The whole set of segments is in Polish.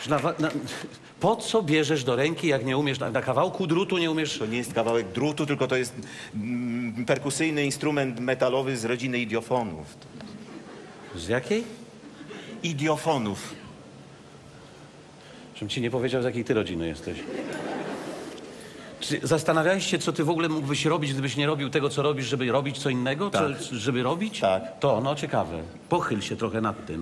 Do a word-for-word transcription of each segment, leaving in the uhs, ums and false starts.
Na, na, po co bierzesz do ręki, jak nie umiesz, na, na kawałku drutu nie umiesz... To nie jest kawałek drutu, tylko to jest mm, perkusyjny instrument metalowy z rodziny idiofonów. Z jakiej? Idiofonów. Żebym ci nie powiedział, z jakiej ty rodziny jesteś. Czy zastanawiałeś się, co ty w ogóle mógłbyś robić, gdybyś nie robił tego, co robisz, żeby robić co innego? Tak. Co, żeby robić? Tak. To, no ciekawe. Pochyl się trochę nad tym.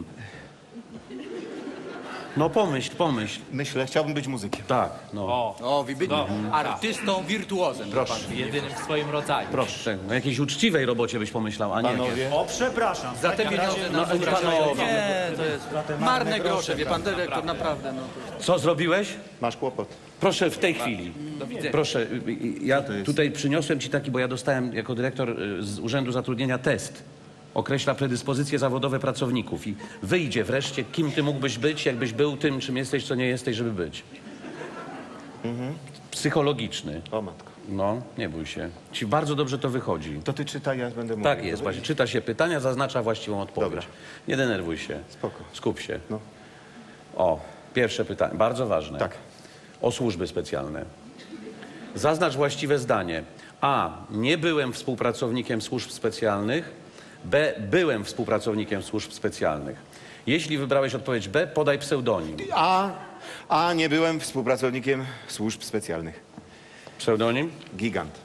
No pomyśl, pomyśl. Myślę, chciałbym być muzykiem. Tak, no. O, O, wybitnie. no, artystą, wirtuozem. Proszę. Pan, jedynym w swoim rodzaju. Proszę, o jakiejś uczciwej robocie byś pomyślał, a nie jakieś... Panowie, O, przepraszam. Za te pieniądze No, nam panowie, Nie, to jest marne grosze, wie pan dyrektor, naprawdę. No. co zrobiłeś? masz kłopot. Proszę w tej chwili. Do widzenia. Proszę, y, y, ja tutaj przyniosłem ci taki, bo ja dostałem jako dyrektor y, z Urzędu Zatrudnienia test. Określa predyspozycje zawodowe pracowników i wyjdzie wreszcie, kim ty mógłbyś być, jakbyś był tym, czym jesteś, co nie jesteś, żeby być. Mhm. Psychologiczny. O matko. No, nie bój się. Ci bardzo dobrze to wychodzi. To ty czytaj, ja będę mówił. Tak jest, właśnie. Czyta się pytania, zaznacza właściwą odpowiedź. Dobra. Nie denerwuj się. Spoko. Skup się. No. O, pierwsze pytanie, bardzo ważne. Tak. O służby specjalne. Zaznacz właściwe zdanie. A. Nie byłem współpracownikiem służb specjalnych. B. Byłem współpracownikiem służb specjalnych. Jeśli wybrałeś odpowiedź B, podaj pseudonim. A, a nie byłem współpracownikiem służb specjalnych. Pseudonim? Gigant.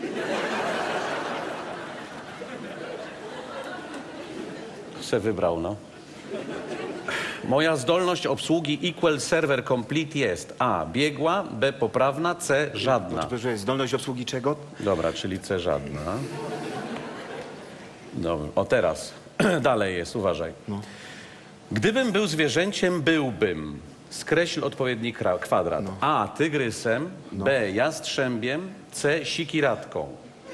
Se wybrał, no. Moja zdolność obsługi equal server complete jest A. Biegła, B. Poprawna, C. Żadna. To, że jest zdolność obsługi czego? Dobra, czyli C żadna. Dobra, o teraz. Dalej jest, uważaj. No. Gdybym był zwierzęciem, byłbym. Skreśl odpowiedni kra- kwadrat. No. A. Tygrysem. B. Jastrzębiem. C. Sikiratką.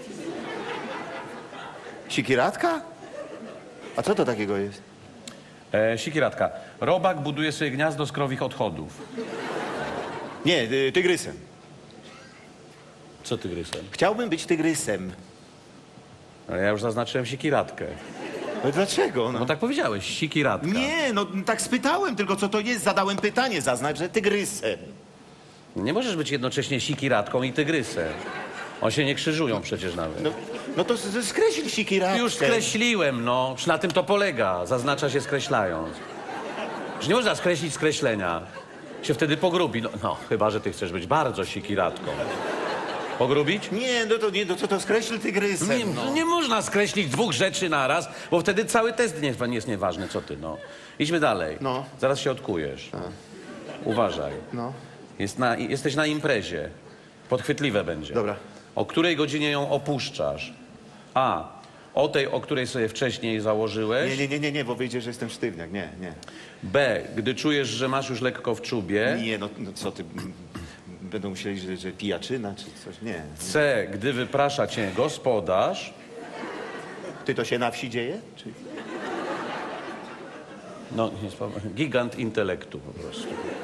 Sikiratka? A co to takiego jest? E, sikiratka. Robak buduje sobie gniazdo z krowich odchodów. Nie, y, tygrysem. Co tygrysem? Chciałbym być tygrysem. Ale ja już zaznaczyłem sikiratkę. No dlaczego? No No? tak powiedziałeś, sikiratka. Nie, no tak spytałem tylko, co to jest. Zadałem pytanie, zaznacz, że tygrysem. Nie możesz być jednocześnie sikiratką i tygrysem. One się nie krzyżują przecież nawet. No, no to z- skreśl sikiratkę. Już skreśliłem, no. Już na tym to polega. Zaznacza się skreślając. Już nie można skreślić skreślenia. Się wtedy pogrubi. No, no chyba, że ty chcesz być bardzo sikiratką. Pogrubić? Nie, no to nie, no to, to skreśl tygrysem. Nie, no. nie można skreślić dwóch rzeczy naraz, bo wtedy cały test nie, nie jest nieważny, co ty, no. Idźmy dalej. No. Zaraz się odkujesz. Uważaj. No. Jest na, jesteś na imprezie. Podchwytliwe będzie. Dobra. O której godzinie ją opuszczasz? A. O tej, o której sobie wcześniej założyłeś. Nie, nie, nie, nie, nie, bo wyjdzie, że jestem sztywniak. Nie, nie. B. Gdy czujesz, że masz już lekko w czubie. Nie, no, no co ty... m, Będą myśleli, że, że pijaczyna czy coś. Nie. C. Gdy wyprasza cię gospodarz. Ty to się na wsi dzieje? Czy... No, jest po- gigant intelektu po prostu.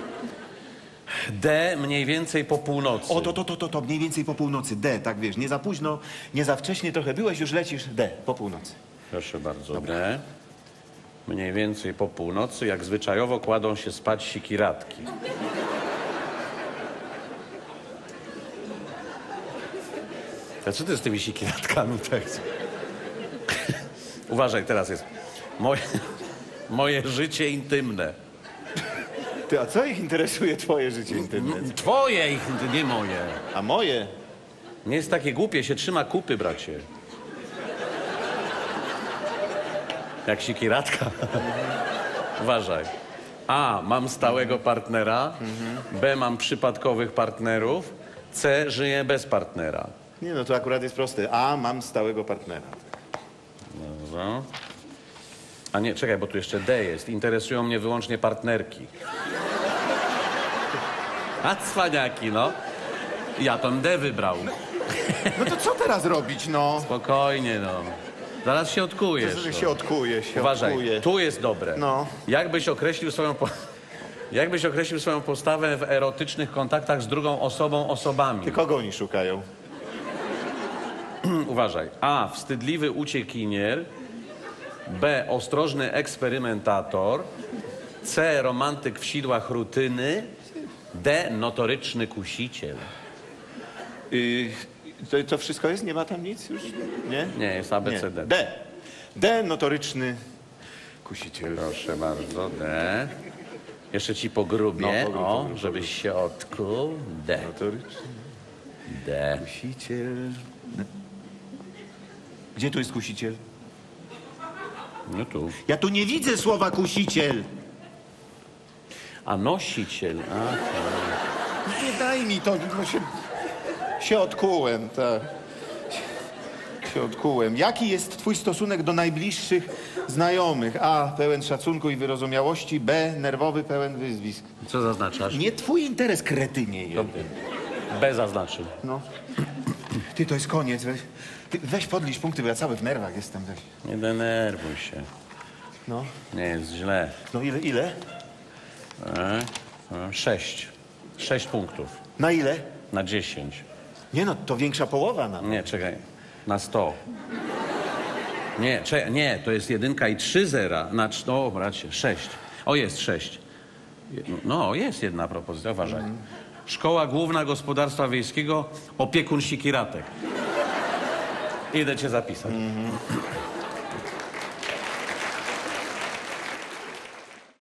D. Mniej więcej po północy. O, to, to, to, to, to, mniej więcej po północy. D, tak wiesz, nie za późno, nie za wcześnie trochę byłeś, już lecisz. D, po północy. Proszę bardzo. D. Mniej więcej po północy, jak zwyczajowo kładą się spać sikiratki. A co ty z tymi sikiratkami tak? Uważaj, teraz jest. Moje, moje życie intymne. Ty, a co ich interesuje twoje życie intymne? Twoje, ich, nie moje. A moje? Nie jest takie głupie, się trzyma kupy, bracie. Jak sikiratka. Uważaj. A. Mam stałego partnera. B. Mam przypadkowych partnerów. C. Żyję bez partnera. Nie, no to akurat jest proste. A, mam stałego partnera. Dobrze. A nie, czekaj, bo tu jeszcze D jest. Interesują mnie wyłącznie partnerki. A cwaniaki, no. Ja tą D wybrał. No to co teraz robić, no? Spokojnie, no. Zaraz się odkujesz. Że no. się odkuje, się Uważaj, odkuje. tu jest dobre. No. Jakbyś określił swoją... Po... Jakbyś określił swoją postawę w erotycznych kontaktach z drugą osobą, osobami? Ty kogo oni szukają? Uważaj. A. Wstydliwy uciekinier. B. Ostrożny eksperymentator. C. Romantyk w sidłach rutyny. D. Notoryczny kusiciel. Y, to, to wszystko jest? Nie ma tam nic już? Nie? Nie, jest A, B, C, D. D. D. Notoryczny kusiciel. Proszę bardzo, D. Jeszcze ci pogrubię, No, pogrób, o, pogrób, żebyś się odkuł. D. Notoryczny D. kusiciel. Gdzie tu jest kusiciel? No tu. Ja tu nie widzę słowa kusiciel. A nosiciel, a Nie daj mi to, no się, się odkułem, tak. Się odkułem. Jaki jest twój stosunek do najbliższych znajomych? A. Pełen szacunku i wyrozumiałości. B. Nerwowy, pełen wyzwisk. co zaznaczasz? Nie twój interes, kretynie jeden. B zaznaczył. No. Ty, to jest koniec. Weź, ty, weź podlicz punkty, bo ja cały w nerwach jestem. Weź. Nie denerwuj się. No. Nie jest źle. No ile, ile? E, e, sześć. Sześć punktów Na ile? na dziesięć. Nie no, to większa połowa na. Nie, czekaj. Na sto. Nie, czekaj, nie, to jest jedynka i trzy zera. Na, cz- o, bracie, sześć. O, jest sześć. Je- No, jest jedna propozycja, uważaj. Szkoła Główna Gospodarstwa Wiejskiego, opiekun Sikiratek. Idę cię zapisać.